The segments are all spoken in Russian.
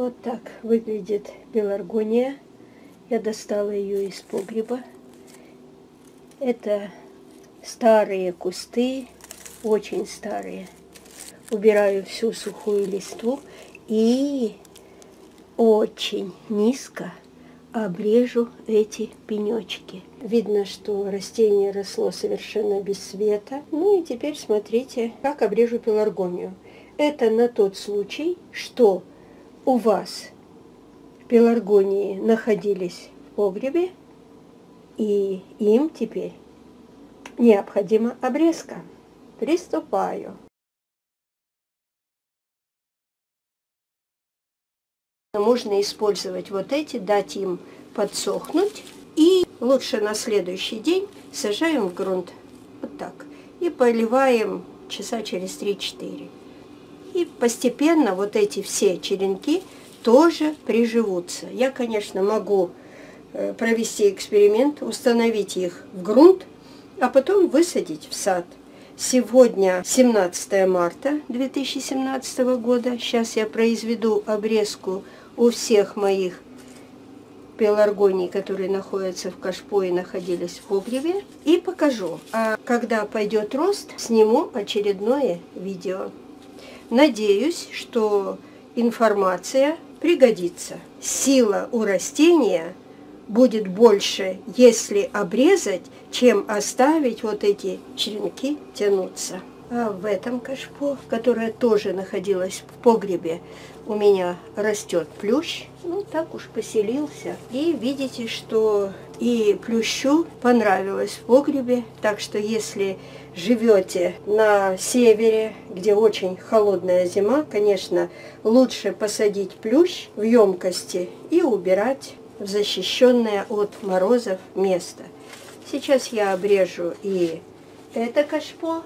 Вот так выглядит пеларгония. Я достала ее из погреба. Это старые кусты, очень старые. Убираю всю сухую листву и очень низко обрежу эти пенечки. Видно, что растение росло совершенно без света. Ну и теперь смотрите, как обрежу пеларгонию. Это на тот случай, что у вас пеларгонии находились в погребе, и им теперь необходима обрезка. Приступаю. Можно использовать вот эти, дать им подсохнуть, и лучше на следующий день сажаем в грунт. Вот так. И поливаем часа через 3-4. И постепенно вот эти все черенки тоже приживутся. Я, конечно, могу провести эксперимент, установить их в грунт, а потом высадить в сад. Сегодня 17 марта 2017 года. Сейчас я произведу обрезку у всех моих пеларгоний, которые находятся в кашпо и находились в погребе, и покажу. А когда пойдет рост, сниму очередное видео. Надеюсь, что информация пригодится. Сила у растения будет больше, если обрезать, чем оставить вот эти черенки тянуться. А в этом кашпо, которое тоже находилось в погребе, у меня растет плющ. Ну, так уж поселился. И видите, что и плющу понравилось в погребе. Так что, если живете на севере, где очень холодная зима, конечно, лучше посадить плющ в емкости и убирать в защищенное от морозов место. Сейчас я обрежу и это кашпо,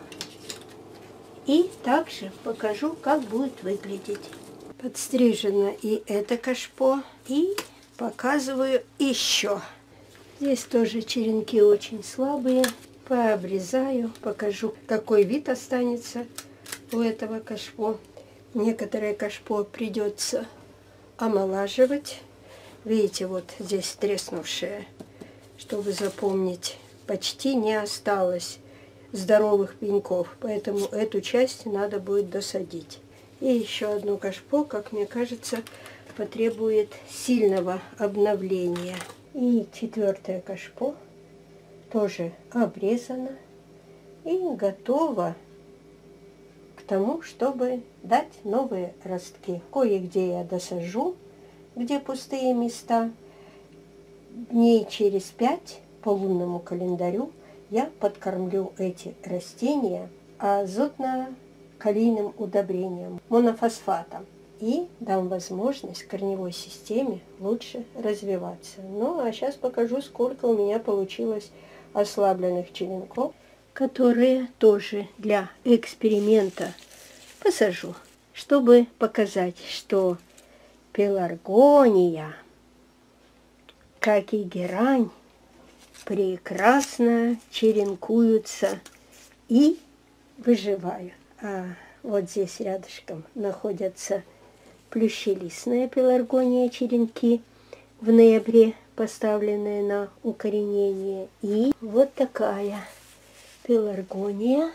и также покажу, как будет выглядеть. Подстрижено и это кашпо, и показываю еще. Здесь тоже черенки очень слабые. Пообрезаю, покажу, какой вид останется у этого кашпо. Некоторые кашпо придется омолаживать. Видите, вот здесь треснувшие. Чтобы запомнить, почти не осталось здоровых пеньков, поэтому эту часть надо будет досадить. И еще одно кашпо, как мне кажется, потребует сильного обновления. И четвертое кашпо тоже обрезано и готово к тому, чтобы дать новые ростки. Кое-где я досажу, где пустые места. Дней через 5 по лунному календарю я подкормлю эти растения азотно-калийным удобрением, монофосфатом, и дам возможность корневой системе лучше развиваться. Ну, а сейчас покажу, сколько у меня получилось ослабленных черенков, которые тоже для эксперимента посажу, чтобы показать, что пеларгония, как и герань, прекрасно черенкуются и выживают. А вот здесь рядышком находятся плющелистная пеларгония, черенки в ноябре поставленные на укоренение. И вот такая пеларгония.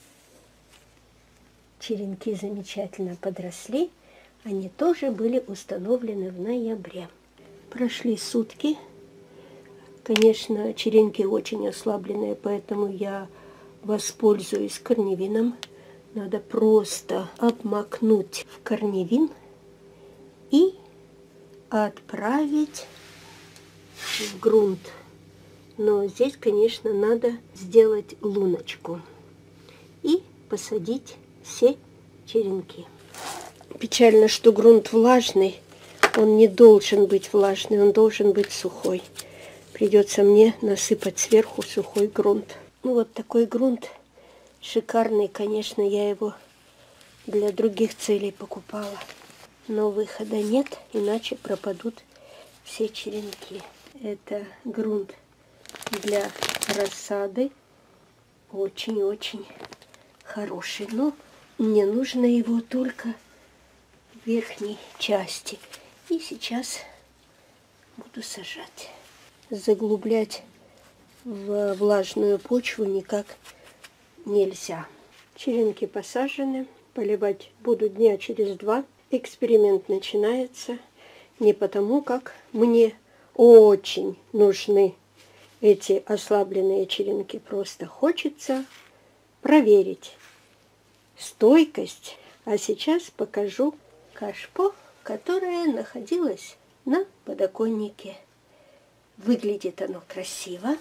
Черенки замечательно подросли. Они тоже были установлены в ноябре. Прошли сутки. Конечно, черенки очень ослабленные, поэтому я воспользуюсь корневином. Надо просто обмакнуть в корневин и отправить в грунт. Но здесь, конечно, надо сделать луночку и посадить все черенки. Печально, что грунт влажный. Он не должен быть влажный, он должен быть сухой. Придется мне насыпать сверху сухой грунт. Ну, вот такой грунт шикарный, конечно, я его для других целей покупала. Но выхода нет, иначе пропадут все черенки. Это грунт для рассады. Очень-очень хороший. Но мне нужно его только в верхней части. И сейчас буду сажать. Заглублять в влажную почву никак нельзя. Черенки посажены. Поливать буду дня через 2. Эксперимент начинается. Не потому, как мне очень нужны эти ослабленные черенки. Просто хочется проверить стойкость. А сейчас покажу кашпо, которое находилось на подоконнике. Выглядит оно красиво.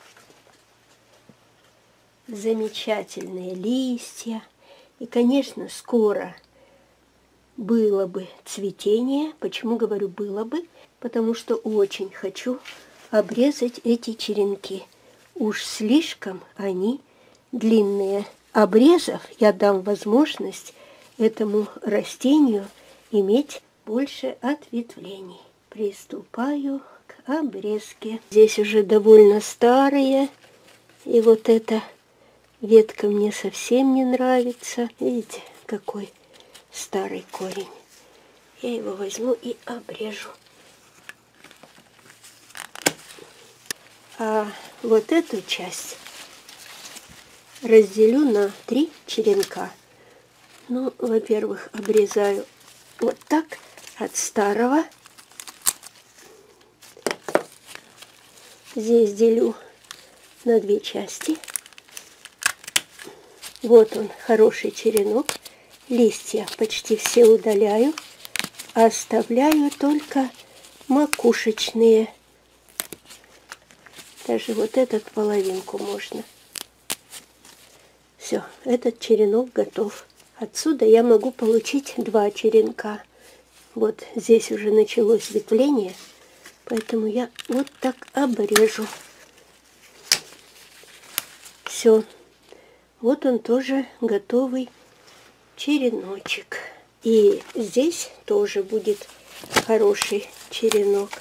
Замечательные листья. И, конечно, скоро было бы цветение. Почему говорю было бы? Потому что очень хочу обрезать эти черенки. Уж слишком они длинные. Обрезав, я дам возможность этому растению иметь больше ответвлений. Приступаю к обрезке. Здесь уже довольно старые. И вот эта ветка мне совсем не нравится. Видите, какой старый корень. Я его возьму и обрежу. А вот эту часть разделю на 3 черенка. Ну, во-первых, обрезаю вот так от старого. Здесь делю на 2 части. Вот он, хороший черенок. Листья почти все удаляю. Оставляю только макушечные. Даже вот этот половинку можно. Все, этот черенок готов. Отсюда я могу получить 2 черенка. Вот здесь уже началось ветвление, поэтому я вот так обрежу. Все. Вот он тоже готовый череночек. И здесь тоже будет хороший черенок.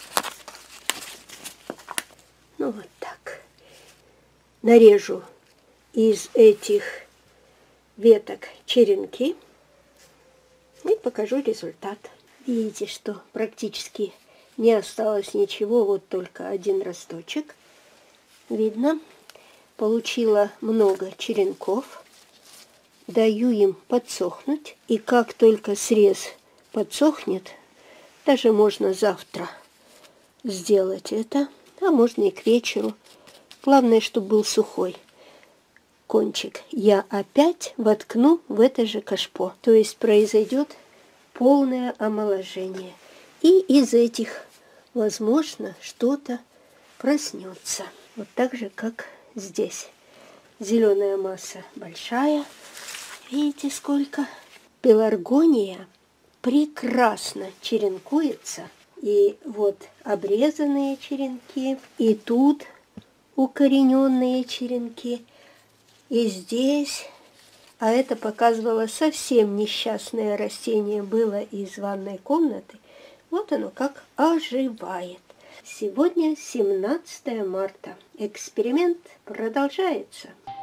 Ну вот так. Нарежу из этих веток черенки и покажу результат. Видите, что практически не осталось ничего, вот только один росточек. Видно, получила много черенков. Даю им подсохнуть. И как только срез подсохнет, даже можно завтра сделать это, а можно и к вечеру. Главное, чтобы был сухой кончик. Я опять воткну в это же кашпо. То есть произойдет полное омоложение. И из этих, возможно, что-то проснется. Вот так же, как здесь. Зеленая масса большая. Видите, сколько? Пеларгония прекрасно черенкуется. И вот обрезанные черенки, и тут укорененные черенки, и здесь. А это показывало совсем несчастное растение, было из ванной комнаты. Вот оно как оживает. Сегодня 17 марта. Эксперимент продолжается.